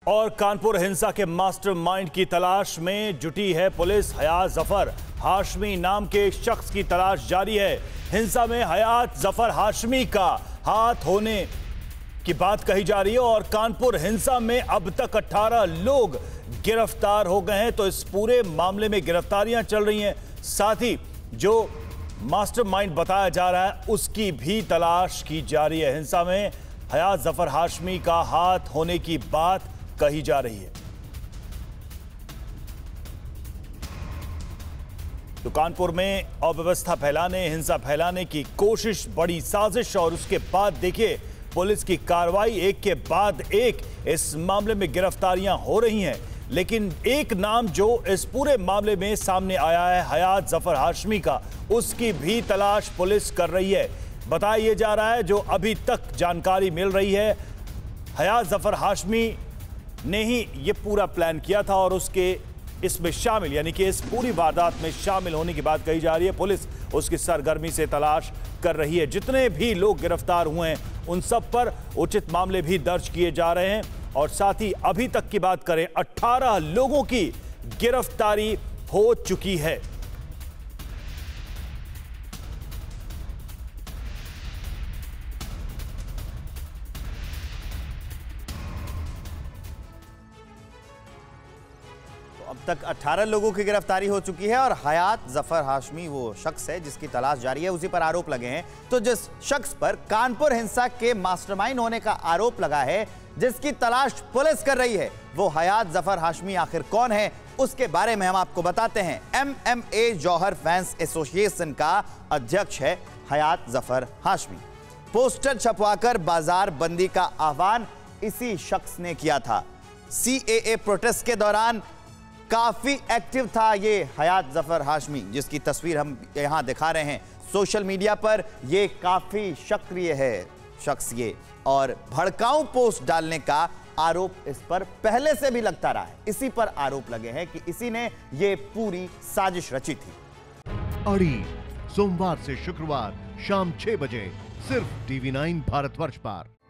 और कानपुर हिंसा के मास्टरमाइंड की तलाश में जुटी है पुलिस। हयात जफर हाशमी नाम के शख्स की तलाश जारी है। हिंसा में हयात जफर हाशमी का हाथ होने की बात कही जा रही है और कानपुर हिंसा में अब तक 18 लोग गिरफ्तार हो गए हैं। तो इस पूरे मामले में गिरफ्तारियां चल रही हैं, साथ ही जो मास्टरमाइंड बताया जा रहा है उसकी भी तलाश की जा रही है। हिंसा में हयात जफर हाशमी का हाथ होने की बात कही जा रही है। तो कानपुर में अव्यवस्था फैलाने, हिंसा फैलाने की कोशिश, बड़ी साजिश और उसके बाद देखिए पुलिस की कार्रवाई, एक के बाद एक इस मामले में गिरफ्तारियां हो रही हैं। लेकिन एक नाम जो इस पूरे मामले में सामने आया है हयात जफर हाशमी का, उसकी भी तलाश पुलिस कर रही है। बताया जा रहा है, जो अभी तक जानकारी मिल रही है, हयात जफर हाशमी ने ही ये पूरा प्लान किया था और उसके इसमें शामिल, यानी कि इस पूरी वारदात में शामिल होने की बात कही जा रही है। पुलिस उसकी सरगर्मी से तलाश कर रही है। जितने भी लोग गिरफ्तार हुए हैं उन सब पर उचित मामले भी दर्ज किए जा रहे हैं और साथ ही अभी तक की बात करें 18 लोगों की गिरफ्तारी हो चुकी है। अब तक 18 लोगों की गिरफ्तारी हो चुकी है और हयात जफर हाशमी वो शख्स है जिसकी तलाश जारी है, उसी पर आरोप लगे हैं। तो जिस शख्स पर कानपुर हिंसा के मास्टरमाइंड होने का आरोप लगा है, जिसकी तलाश पुलिस कर रही है, वो हयात जफर हाशमी आखिर कौन है, उसके बारे में हम आपको बताते हैं। MMA जौहर फैंस एसोसिएशन का अध्यक्ष है हयात जफर हाशमी। पोस्टर छपवाकर बाजार बंदी का आह्वान इसी शख्स ने किया था। CAA प्रोटेस्ट के दौरान काफी एक्टिव था ये हयात जफर हाशमी, जिसकी तस्वीर हम यहां दिखा रहे हैं। सोशल मीडिया पर ये काफी सक्रिय है शख्स ये, और भड़काऊ पोस्ट डालने का आरोप इस पर पहले से भी लगता रहा है। इसी पर आरोप लगे हैं कि इसी ने ये पूरी साजिश रची थी। अड़ी सोमवार से शुक्रवार शाम 6 बजे सिर्फ TV9 भारतवर्ष पर।